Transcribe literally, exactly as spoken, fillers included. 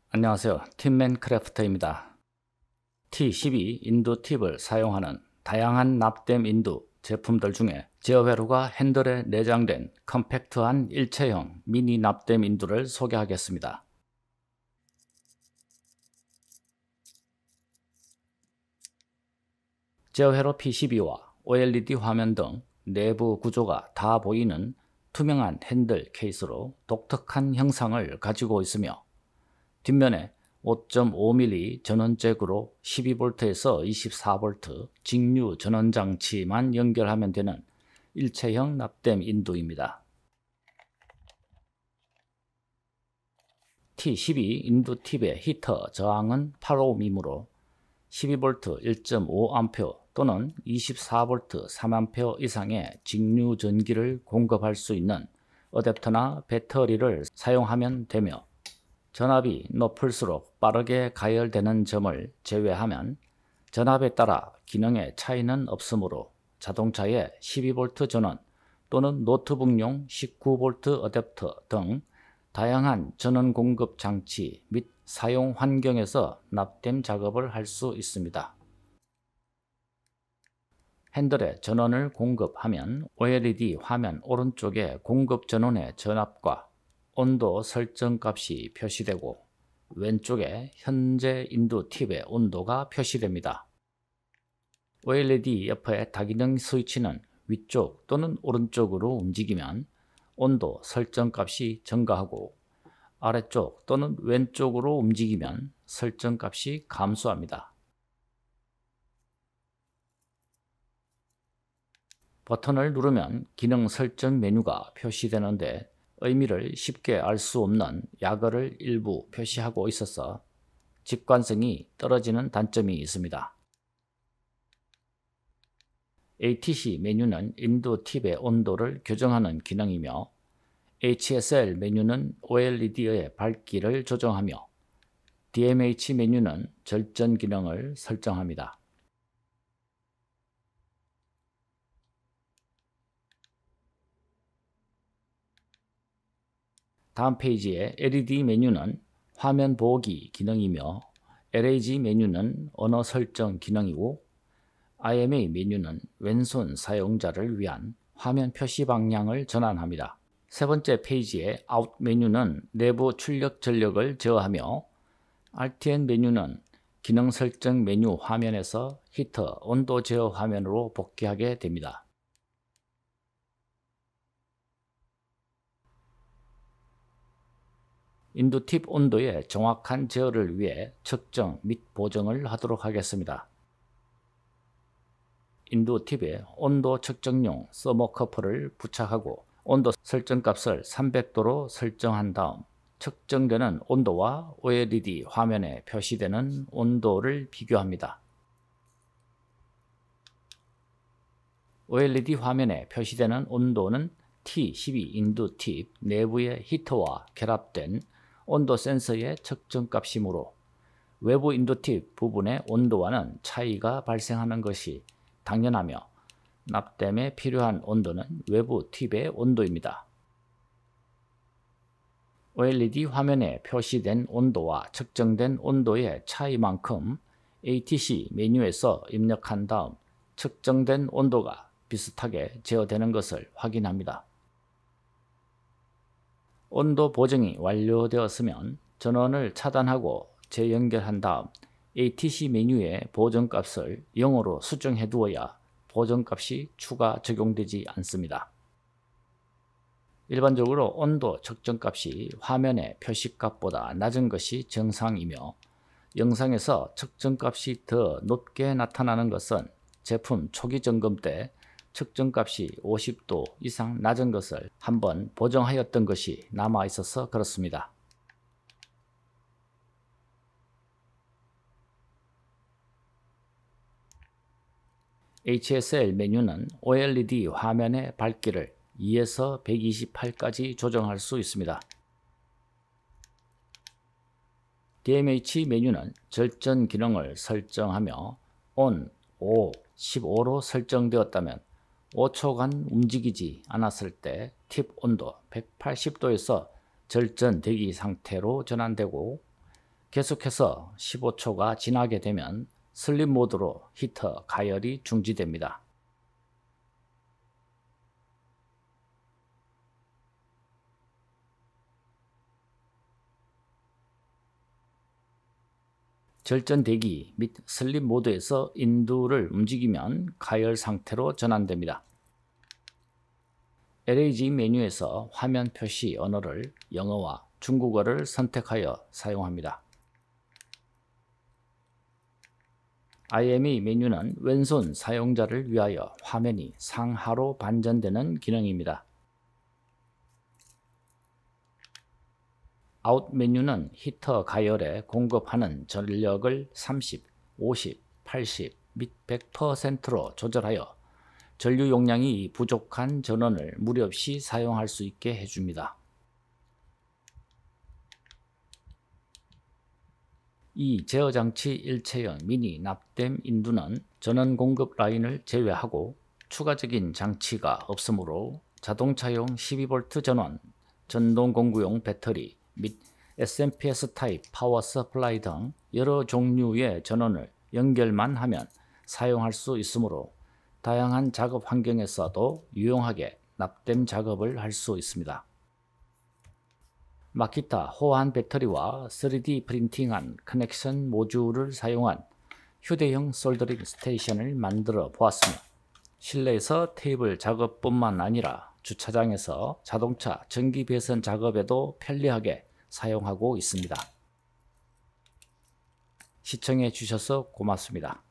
안녕하세요. 팁맨 크래프터입니다. 티 십이 인두 팁을 사용하는 다양한 납땜 인두 제품들 중에 제어회로가 핸들에 내장된 컴팩트한 일체형 미니 납땜 인두를 소개하겠습니다. 제어회로 피씨비와 오엘이디 화면 등 내부 구조가 다 보이는 투명한 핸들 케이스로 독특한 형상을 가지고 있으며 뒷면에 오 점 오 밀리미터 전원잭으로 십이 볼트에서 이십사 볼트 직류 전원 장치만 연결하면 되는 일체형 납땜 인두입니다. 티 십이 인두 팁의 히터 저항은 팔 옴이므로 십이 볼트 일 점 오 암페어 또는 이십사 볼트 삼 암페어 이상의 직류 전기를 공급할 수 있는 어댑터나 배터리를 사용하면 되며 전압이 높을수록 빠르게 가열되는 점을 제외하면 전압에 따라 기능의 차이는 없으므로 자동차의 십이 볼트 전원 또는 노트북용 십구 볼트 어댑터 등 다양한 전원 공급 장치 및 사용 환경에서 납땜 작업을 할 수 있습니다. 핸들에 전원을 공급하면 오엘이디 화면 오른쪽에 공급 전원의 전압과 온도 설정 값이 표시되고 왼쪽에 현재 인두 팁의 온도가 표시됩니다. 오엘이디 옆의 다기능 스위치는 위쪽 또는 오른쪽으로 움직이면 온도 설정 값이 증가하고 아래쪽 또는 왼쪽으로 움직이면 설정 값이 감소합니다. 버튼을 누르면 기능 설정 메뉴가 표시되는데 의미를 쉽게 알 수 없는 약어를 일부 표시하고 있어서 직관성이 떨어지는 단점이 있습니다. 에이티씨 메뉴는 인두 팁의 온도를 교정하는 기능이며 에이치에스엘 메뉴는 오엘이디의 밝기를 조정하며 디엠에이치 메뉴는 절전 기능을 설정합니다. 다음 페이지의 엘이디 메뉴는 화면 보기 기능이며 엘에이지 메뉴는 언어 설정 기능이고 아이엠에이 메뉴는 왼손 사용자를 위한 화면 표시 방향을 전환합니다. 세 번째 페이지의 아웃 메뉴는 내부 출력 전력을 제어하며 알티엔 메뉴는 기능 설정 메뉴 화면에서 히터 온도 제어 화면으로 복귀하게 됩니다. 인두 팁 온도의 정확한 제어를 위해 측정 및 보정을 하도록 하겠습니다. 인두 팁에 온도 측정용 서모커플을 부착하고 온도 설정 값을 삼백 도로 설정한 다음 측정되는 온도와 오엘이디 화면에 표시되는 온도를 비교합니다. 오엘이디 화면에 표시되는 온도는 티 십이 인두 팁 내부의 히터와 결합된 온도 센서의 측정 값이므로 외부 인두 팁 부분의 온도와는 차이가 발생하는 것이 당연하며 납땜에 필요한 온도는 외부 팁의 온도입니다. 오엘이디 화면에 표시된 온도와 측정된 온도의 차이만큼 에이티씨 메뉴에서 입력한 다음 측정된 온도가 비슷하게 제어되는 것을 확인합니다. 온도 보정이 완료되었으면 전원을 차단하고 재연결한 다음 에이티씨 메뉴의 보정값을 영으로 수정해 두어야 보정값이 추가 적용되지 않습니다. 일반적으로 온도 측정값이 화면의 표시값보다 낮은 것이 정상이며 영상에서 측정값이 더 높게 나타나는 것은 제품 초기 점검 때 측정값이 오십 도 이상 낮은 것을 한번 보정하였던 것이 남아 있어서 그렇습니다. 에이치에스엘 메뉴는 오엘이디 화면의 밝기를 이에서 백이십팔까지 조정할 수 있습니다. 디엠에이치 메뉴는 절전 기능을 설정하며 온, 오, 십오로 설정되었다면 오 초간 움직이지 않았을 때 팁 온도 백팔십 도에서 절전 대기 상태로 전환되고 계속해서 십오 초가 지나게 되면 슬립 모드로 히터 가열이 중지됩니다. 절전 대기 및 슬립 모드에서 인두를 움직이면 가열 상태로 전환됩니다. 엘에이지 메뉴에서 화면 표시 언어를 영어와 중국어를 선택하여 사용합니다. 아이엠이 메뉴는 왼손 사용자를 위하여 화면이 상하로 반전되는 기능입니다. 아웃 메뉴는 히터 가열에 공급하는 전력을 삼십, 오십, 팔십 및 백 퍼센트로 조절하여 전류 용량이 부족한 전원을 무리 없이 사용할 수 있게 해줍니다. 이 제어장치 일체형 미니 납땜 인두는 전원 공급 라인을 제외하고 추가적인 장치가 없으므로 자동차용 십이 볼트 전원, 전동 공구용 배터리 및 에스엠피에스 타입 파워 서플라이 등 여러 종류의 전원을 연결만 하면 사용할 수 있으므로 다양한 작업 환경에서도 유용하게 납땜 작업을 할 수 있습니다. 마키타 호환 배터리와 쓰리디 프린팅한 커넥션 모듈을 사용한 휴대용 솔더링 스테이션을 만들어 보았으며 실내에서 테이블 작업뿐만 아니라 주차장에서 자동차 전기 배선 작업에도 편리하게 사용하고 있습니다. 시청해 주셔서 고맙습니다.